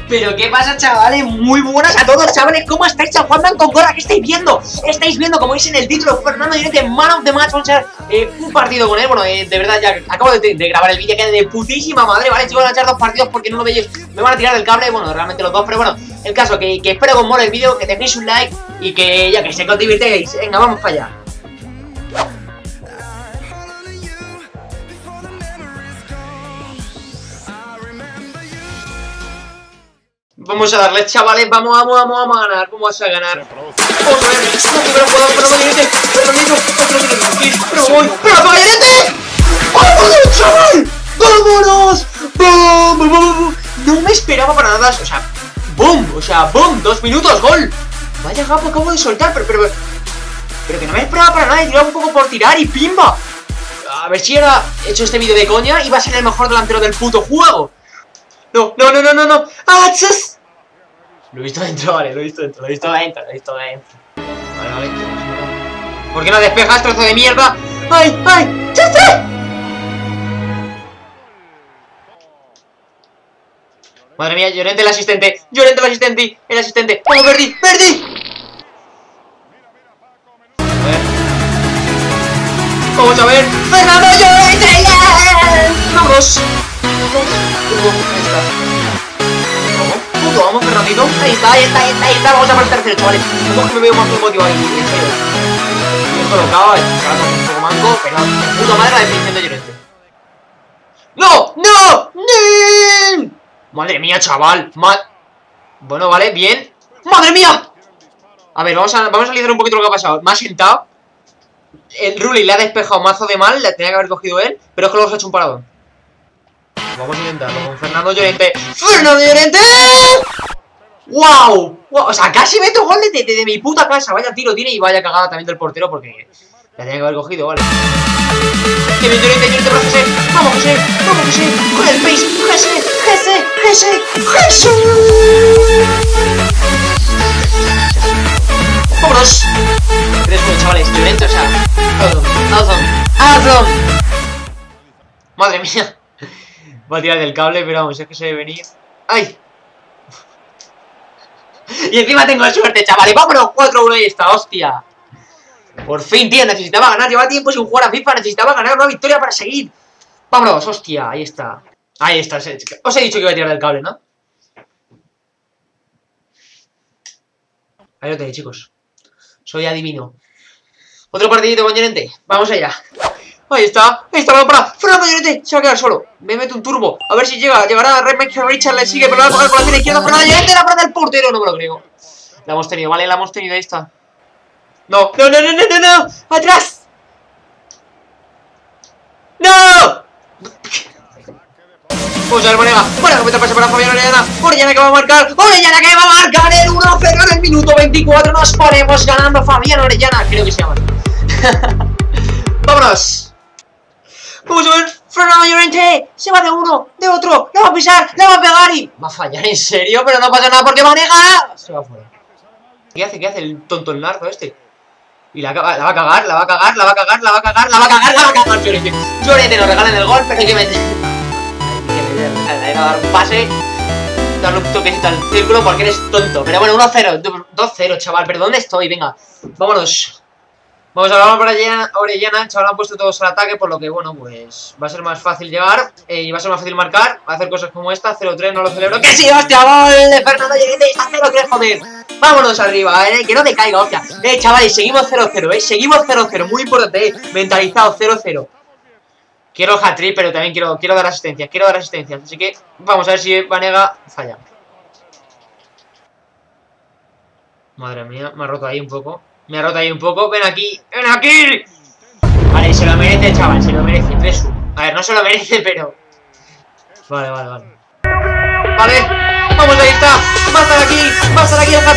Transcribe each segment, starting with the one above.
Pero qué pasa, chavales, muy buenas a todos, chavales. ¿Cómo estáis, Juanman con Gora? ¿Qué estáis viendo? Estáis viendo, como veis en el título, Fernando Llorente, Man of the Match. Vamos a echar un partido con él. Bueno, de verdad, ya acabo de grabar el vídeo, que de putísima madre, ¿vale? Chicos, van a echar 2 partidos porque no lo veis. Me van a tirar el cable, bueno, realmente los 2, pero bueno, el caso, que espero que os mole el vídeo, que dejéis un like y que ya que sé que os divirtéis. Venga, vamos para allá. Vamos a darle, chavales, vamos a ganar. ¿Cómo vas a ganar? Vamos a ver, no primero jugador, pero Llorente, Fernandito, otro minuto, pero voy, pero Llorente. ¡Vámonos, chaval! ¡Vámonos! ¡Bum! No me esperaba para nada, o sea, ¡boom! O sea, ¡boom! 2 minutos, gol. Vaya gapo, acabo de soltar, pero que no me esperaba para nada, he tirado un poco por tirar y ¡pimba! A ver si ahora he hecho este vídeo de coña y va a ser el mejor delantero del puto juego. No. ¡Ah, chas! Lo he visto dentro, vale, lo he visto dentro. Vale. ¿Por qué no despejas, trozo de mierda? ¡Ay! ¡Chas! Madre mía, Llorente el asistente. ¡Vamos, Verdi! Vamos a ver. ¡Fernando Llorente! ¡Vámonos! Vamos, Fernandito. Ahí está. Vamos a por el tercero, chavales. Como que me veo más motivado en serio. Bien colocado, un poco manco, pero de puta madre la definición de Llorente. ¡No! Madre mía, chaval. Bueno, vale, bien. ¡Madre mía! A ver, vamos a analizar un poquito lo que ha pasado. Me ha sentado. El Rulli le ha despejado mazo de mal. Le tenía que haber cogido él. Pero es que luego se ha hecho un paradón. Vamos a intentarlo con Fernando Llorente. ¡Wow! O sea, casi meto gol de mi puta casa. Vaya tiro tiene y vaya cagada también del portero porque la tenía que haber cogido, vale. Que bien, Llorente para José. Vamos, José. Con el pace. José. ¡Vámonos! 3-1, chavales. Llorente, o sea, awesome. Madre mía. Va a tirar del cable, pero vamos, es que se debe venir. ¡Ay! Y encima tengo suerte, chavales. ¡Vámonos! 4-1 y está, hostia. Por fin, tío, necesitaba ganar. Llevaba tiempo sin jugar a FIFA. Necesitaba ganar una victoria para seguir. ¡Vámonos! ¡Hostia! Ahí está. Os he dicho que iba a tirar del cable, ¿no? Ahí lo tenéis, chicos. Soy adivino. Otro partidito con Llorente. Vamos allá. Ahí está para Fernando Llorente. Se va a quedar solo. Me meto un turbo. A ver si llegará Richard, le sigue, pero la va a coger con la pierna izquierda. Fernando Llorente, la parada del portero. No me lo creo. La hemos tenido, vale, ahí está. No. ¡Atrás! ¡No! Vamos a ver, Monega. Buena cometa pasa para Fabián Orellana que va a marcar. El 1-0 en el minuto 24. Nos ponemos ganando Fabián Orellana. Creo que se llama. Vámonos. Vamos a ver, Fernando Llorente se va de uno, de otro, la va a pisar, la va a pegar y va a fallar, ¿en serio? Pero no pasa nada porque Manega se va fuera. ¿Qué hace el tonto el nardo este? Y la va a cagar Llorente nos regala en el gol, pero hay que meter. Hay que dar un pase, darle un toquecito al círculo porque eres tonto. Pero bueno, 1-0, 2-0, chaval, pero ¿dónde estoy? Venga, vámonos. Vamos a hablar para Orellana, el chaval han puesto todos al ataque, por lo que, bueno, pues va a ser más fácil llegar y va a ser más fácil marcar, va a hacer cosas como esta, 0-3, no lo celebro. ¡Que sí, hostia, gol de Fernando Llorente! ¡Está 0-3, joder! Vámonos arriba, que no te caiga, hostia. Chavales, seguimos 0-0, seguimos 0-0, muy importante, mentalizado, 0-0. Quiero hat-trick, pero también quiero dar asistencias, así que vamos a ver si Vanega falla. Madre mía, me ha roto ahí un poco. Ven aquí. Vale, se lo merece, chaval, se lo merece. 3-1. A ver, no se lo merece, pero... Vale. Vale, vamos, ahí está. Va a estar aquí el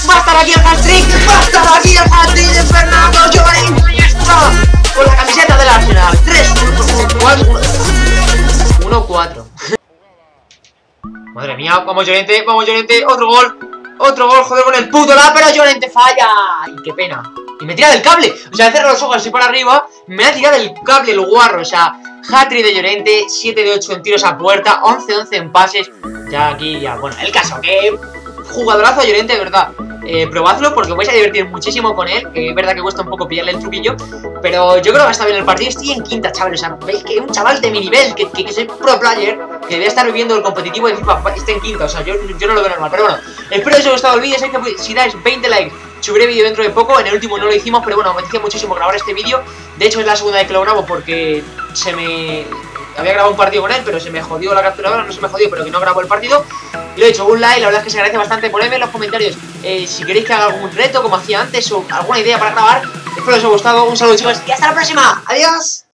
hat-trick. De Fernando Llorente. Ahí está. Con la camiseta del Arsenal. 1-4. Madre mía, vamos Llorente. Otro gol, joder, con el puto la, pero Llorente falla. Ay, qué pena. Y me tira del cable. O sea, cerro los ojos así para arriba. Me ha tirado del cable el guarro. O sea, hat-trick de Llorente, 7 de 8 en tiros a puerta, 11 de 11 en pases. Ya aquí, ya, bueno, el caso, que jugadorazo Llorente, de verdad. Probadlo porque os vais a divertir muchísimo con él. Que es verdad que cuesta un poco pillarle el truquillo, pero yo creo que va a estar bien el partido. Estoy en quinta, chavales. O sea, veis que un chaval de mi nivel, que soy pro player, que debe estar viviendo el competitivo de FIFA, está en quinta. O sea, yo no lo veo normal. Pero bueno, espero que os haya gustado el vídeo. Sé que si dais 20 likes, subiré vídeo dentro de poco. En el último no lo hicimos, pero bueno, me apetecía muchísimo grabar este vídeo. De hecho, es la segunda vez que lo grabo porque se me... Había grabado un partido con él, pero se me jodió la capturadora. No se me jodió, pero que no grabó el partido. Y lo he hecho, un like, la verdad es que se agradece bastante. Ponedme en los comentarios si queréis que haga algún reto como hacía antes o alguna idea para grabar. Espero que os haya gustado. Un saludo, chicos, y hasta la próxima. Adiós.